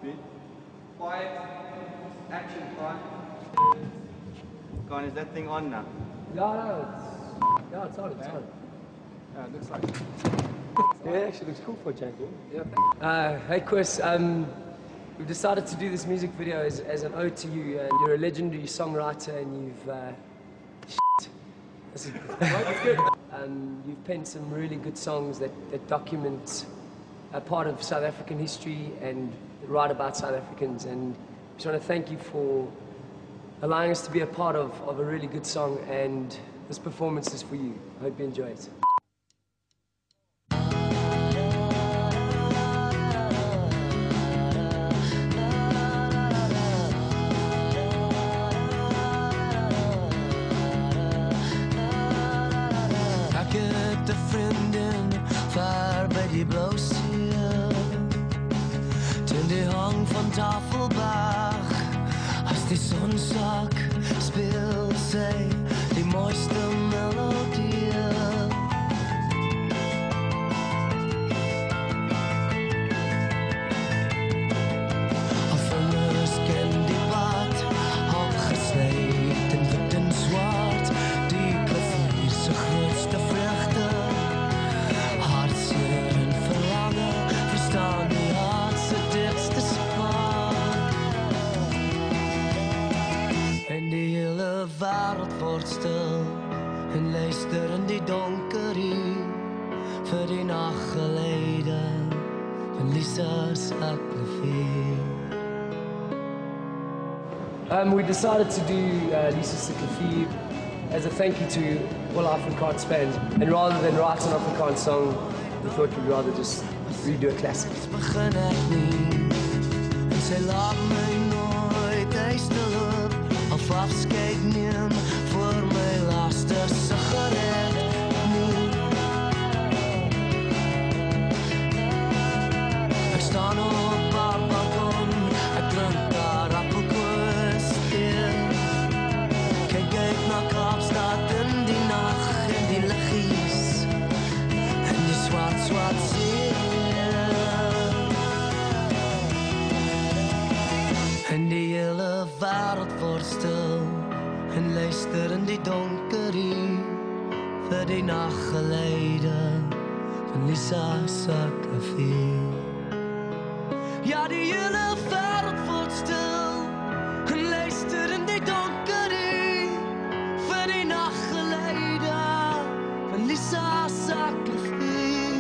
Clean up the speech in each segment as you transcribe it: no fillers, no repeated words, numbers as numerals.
Speed. Quiet. Action, time. Gone, is that thing on now? Yeah, it's on, it's on. Yeah, it looks like Yeah, it actually looks cool for a change. Yeah. Hey Chris, we've decided to do this music video as an ode to you. You're a legendary songwriter and this is good. You've penned some really good songs that document a part of South African history and write about South Africans. And I just want to thank you for allowing us to be a part of a really good song, and this performance is for you. I hope you enjoy it. Ek het 'n vriendin ver by die blou see, teen die hang van Tafelberg. As die son sak, speel sy die mooiste melodie. Haar vingers ken die pad, opgesluit in wit en swart. Die klavier se grootste vreugde, hartseer en verlange, verstaan die hart se diepste smaak. En die hele wêreld word stil en luister in die donker uur vir die naggeleide van Lisa se klavier. We decided to do Lisa Sikafir as a thank you to all Afrikaans fans. And rather than write an Afrikaans song, we thought we'd rather just redo a classic. Begin ek nie, en sy laat my nooit huis te loop, of afskeid neem voor my laaste sigaret nie. Ek staan op haar balkon, ek drink haar appelkoos thee. Kyk uit na Kaapstad in die nag en die liggies en die swart see. En die hele wêreld word stil en luister in die donker uur vir die naggeleide van Lisa se klavier. Ja, die hele wêreld word stil en luister in die donker uur vir die naggeleide van Lisa se klavier.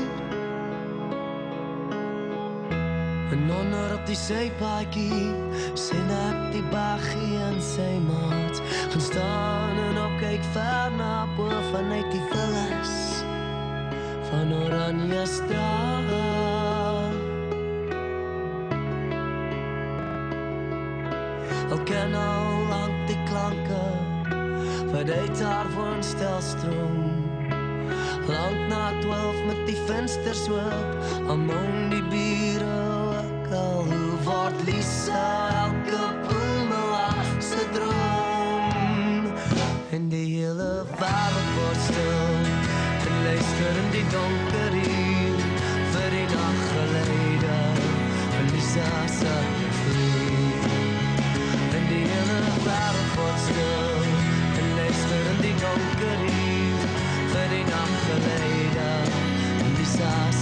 En onder op die sypaadjie sien ek die baggie en sy maat gaan staan en op kyk ver na bo vanuit die villas van Oranje Straat. Al ken al lang die klanke wat uit haar woonstel stroom, lang na 12 met die vensters oop, among die bure ook al hoe word Lisa elke boemelaar se droom. En die hele wêreld word stil en luister in die donker uur vir die naggeleide van Lisa se klavier. En die hele wêreld word stil en luister in die donker uur vir die naggeleide van Lisa